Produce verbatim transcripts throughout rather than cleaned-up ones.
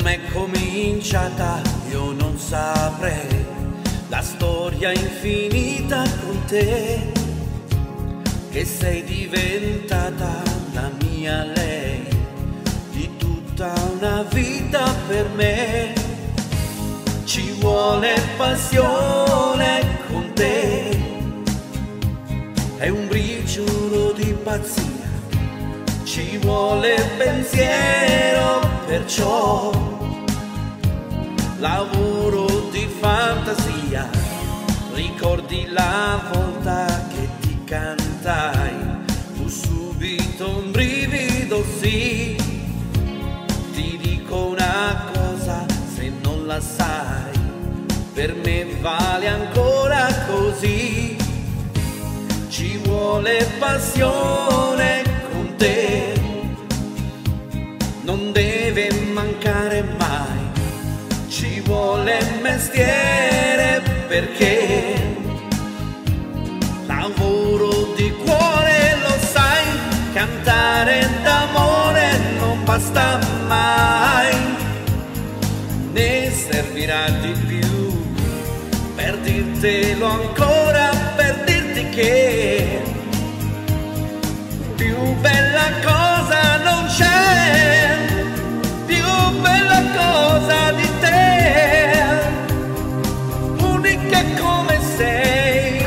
Com'è cominciata io non saprei, la storia infinita con te, che sei diventata la mia lei, di tutta una vita per me. Ci vuole passione con te, è un briciolo di pazzia, ci vuole pensiero, perciò lavoro di fantasia. Ricordi la volta che ti cantai, fu subito un brivido, sì. Ti dico una cosa, se non la sai, per me vale ancora così. Ci vuole passione con te, non deve mancare mai. Ci vuole mestiere perché lavoro di cuore, lo sai, cantare d'amore non basta mai, ne servirà di più per dirtelo ancora, per dirti che più bella cosa non c'è, più bella cosa di te, unica come sei,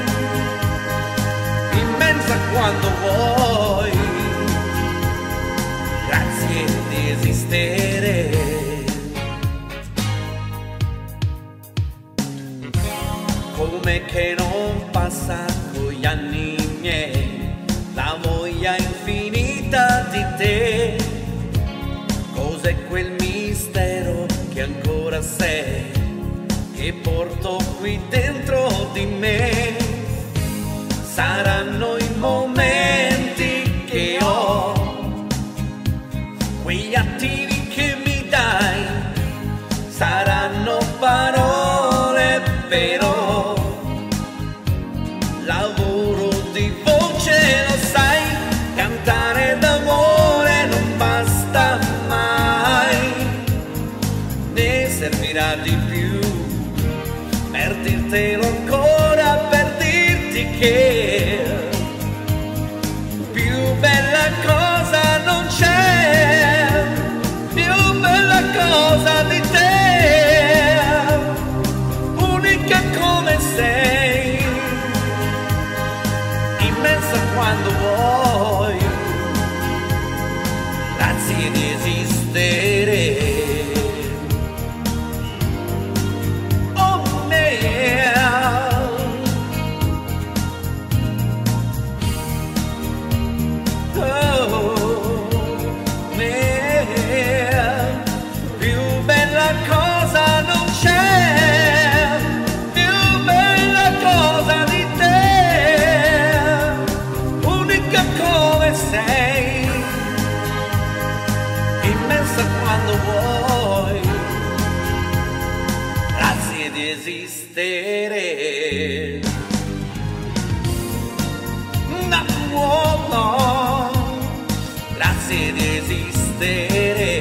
immensa quando vuoi, grazie di esistere. Come che non passa con gli anni miei la voglia infinita di te, cos'è quel mistero che ancora sei, che porto qui dentro di me? Saranno i momenti che ho, quegli attimi che mi dai, saranno parole però, lavoro di voce, lo sai, cantare d'amore non basta mai, ne servirà di più per dirtelo ancora, per dirti che più bella cosa non c'è, più bella cosa di te, unica come sei, immensa quando vuoi, grazie di esistere. Quando vuoi, grazie di esistere. No, no, no, grazie di esistere.